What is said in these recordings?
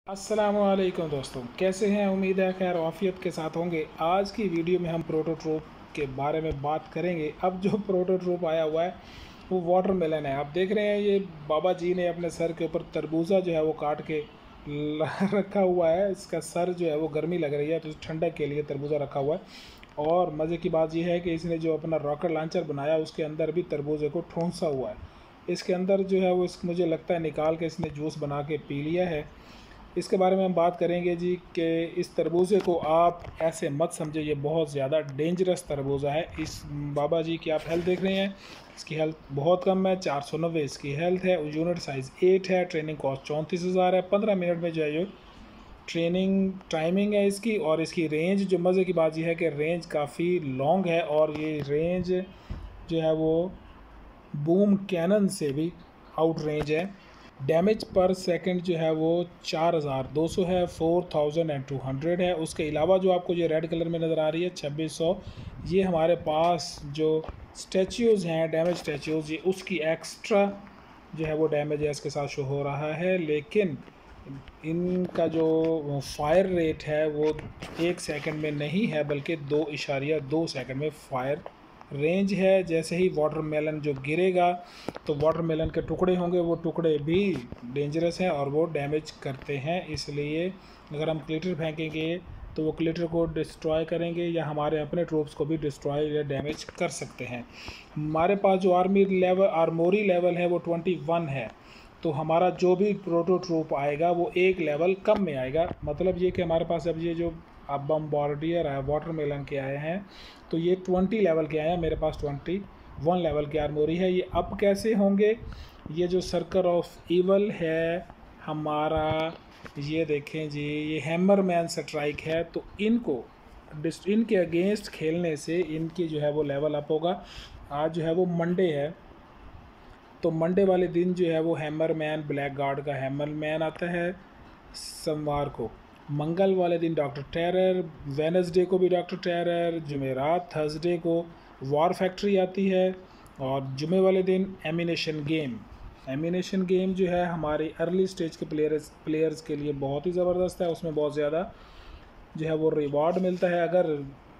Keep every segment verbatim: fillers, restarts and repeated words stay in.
अस्सलामुअलैकुम दोस्तों, कैसे हैं? उम्मीद है खैर आफियत के साथ होंगे। आज की वीडियो में हम प्रोटोट्रोप के बारे में बात करेंगे। अब जो प्रोटोट्रोप आया हुआ है वो वाटरमेलन है। आप देख रहे हैं ये बाबा जी ने अपने सर के ऊपर तरबूजा जो है वो काट के रखा हुआ है। इसका सर जो है वो गर्मी लग रही है तो ठंडक के लिए तरबूजा रखा हुआ है। और मज़े की बात यह है कि इसने जो अपना रॉकेट लॉन्चर बनाया उसके अंदर भी तरबूजे को ठूंसा हुआ है। इसके अंदर जो है वो इस मुझे लगता है निकाल के इसने जूस बना के पी लिया है। इसके बारे में हम बात करेंगे जी कि इस तरबूजे को आप ऐसे मत समझे, ये बहुत ज़्यादा डेंजरस तरबूजा है। इस बाबा जी की आप हेल्थ देख रहे हैं, इसकी हेल्थ बहुत कम है, चार सौ नब्बे इसकी हेल्थ है। यूनिट साइज़ एट है, ट्रेनिंग कॉस्ट चौंतीस हज़ार है। पंद्रह मिनट में जो है ये ट्रेनिंग टाइमिंग है इसकी। और इसकी रेंज जो मज़े की बात यह है कि रेंज काफ़ी लॉन्ग है और ये रेंज जो है वो बूम कैनन से भी आउट रेंज है। डैमेज पर सेकंड जो है वो चार हज़ार दो सौ है, four thousand and two hundred है। उसके अलावा जो आपको ये रेड कलर में नज़र आ रही है छब्बीस सौ, ये हमारे पास जो स्टैच्यूज़ हैं डैमेज स्टैच्यूज़, ये उसकी एक्स्ट्रा जो है वो डैमेज है इसके साथ शो हो रहा है। लेकिन इनका जो फायर रेट है वो एक सेकंड में नहीं है बल्कि दो इशारिया दो सेकंड में फायर रेंज है। जैसे ही वाटरमेलन जो गिरेगा तो वाटरमेलन के टुकड़े होंगे, वो टुकड़े भी डेंजरस हैं और वो डैमेज करते हैं। इसलिए अगर हम क्लिटर फेंकेंगे तो वो क्लिटर को डिस्ट्रॉय करेंगे या हमारे अपने ट्रूप्स को भी डिस्ट्रॉय या डैमेज कर सकते हैं। हमारे पास जो आर्मी लेवल आर्मोरी लेवल है वो ट्वेंटी वन है, तो हमारा जो भी प्रोटो ट्रूप आएगा वो एक लेवल कम में आएगा। मतलब ये कि हमारे पास अब ये जो अब बम्बार्डियर है वाटरमेलन के आए हैं तो ये ट्वेंटी लेवल के आए हैं, मेरे पास ट्वेंटी वन लेवल की आर्मोरी है। ये अब कैसे होंगे? ये जो सर्कल ऑफ ईवल है हमारा, ये देखें जी, ये हैमरमैन स्ट्राइक है, तो इनको इनके अगेंस्ट खेलने से इनकी जो है वो लेवल अप होगा। आज जो है वो मंडे है, तो मंडे वाले दिन जो है वो हैमरमैन ब्लैक गार्ड का हैमरमैन आता है। सोमवार को मंगल वाले दिन डॉक्टर टेरर, वेनसडे को भी डॉक्टर टेरर, जुमेरात थर्सडे को वॉर फैक्ट्री आती है और जुमे वाले दिन एमिनेशन गेम। एमिनेशन गेम जो है हमारे अर्ली स्टेज के प्लेयर्स प्लेयर्स के लिए बहुत ही ज़बरदस्त है। उसमें बहुत ज़्यादा जो है वो रिवॉर्ड मिलता है अगर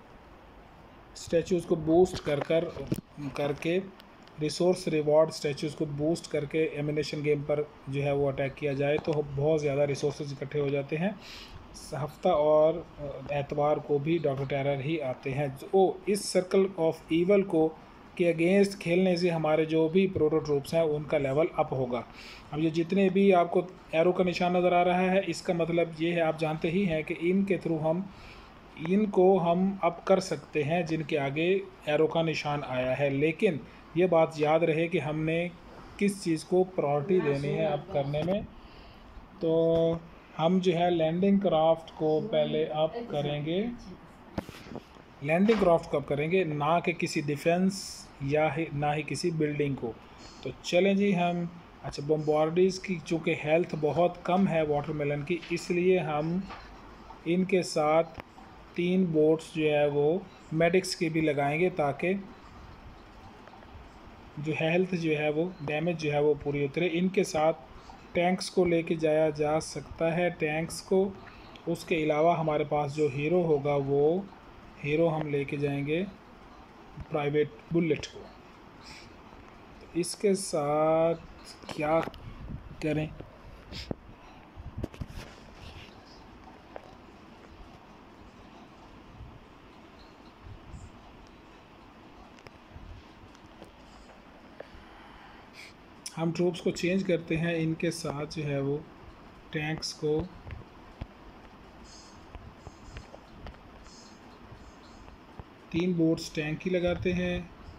स्टैचूज़ को बूस्ट कर कर करके रिसोर्स रिवॉर्ड स्टैचूज़ को बूस्ट करके एमिनेशन गेम पर जो है वो अटैक किया जाए तो बहुत ज़्यादा रिसोर्सेज इकट्ठे हो जाते हैं। हफ्ता और एतवार को भी डॉक्टर टेरर ही आते हैं। जो इस सर्कल ऑफ ईवल को के अगेंस्ट खेलने से हमारे जो भी प्रोटो ट्रूप्स हैं उनका लेवल अप होगा। अब ये जितने भी आपको एरो का निशान नज़र आ रहा है, इसका मतलब ये है, आप जानते ही हैं कि इनके थ्रू हम इनको हम अप कर सकते हैं जिनके आगे एरो का निशान आया है। लेकिन ये बात याद रहे कि हमने किस चीज़ को प्रायोरिटी देनी है अप करने में। तो हम जो है लैंडिंग क्राफ्ट को पहले अप करेंगे, लैंडिंग क्राफ्ट को अप करेंगे, ना कि किसी डिफेंस या ही ना ही किसी बिल्डिंग को। तो चलें जी हम, अच्छा बम्बार्डीज की चूँकि हेल्थ बहुत कम है वाटरमेलन की, इसलिए हम इनके साथ तीन बोट्स जो है वो मेडिक्स की भी लगाएंगे ताकि जो हेल्थ जो है वो डैमेज जो है वो पूरी उतरे। इनके साथ टैंक्स को लेके जाया जा सकता है, टैंक्स को। उसके अलावा हमारे पास जो हीरो होगा वो हीरो हम लेके जाएंगे प्राइवेट बुलेट को। तो इसके साथ क्या करें? हम ट्रूप्स को चेंज करते हैं, इनके साथ जो है वो टैंक्स को तीन बोट्स टैंक की लगाते हैं,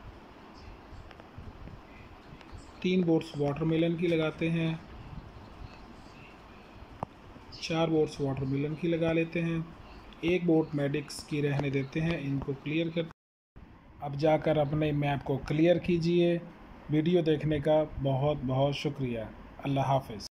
तीन बोट्स वाटरमेलन की लगाते हैं, चार बोट्स वाटरमेलन की लगा लेते हैं, एक बोट मेडिक्स की रहने देते हैं। इनको क्लियर करते हैं। अब जाकर अपने मैप को क्लियर कीजिए। वीडियो देखने का बहुत बहुत शुक्रिया। अल्लाह हाफ़िज़।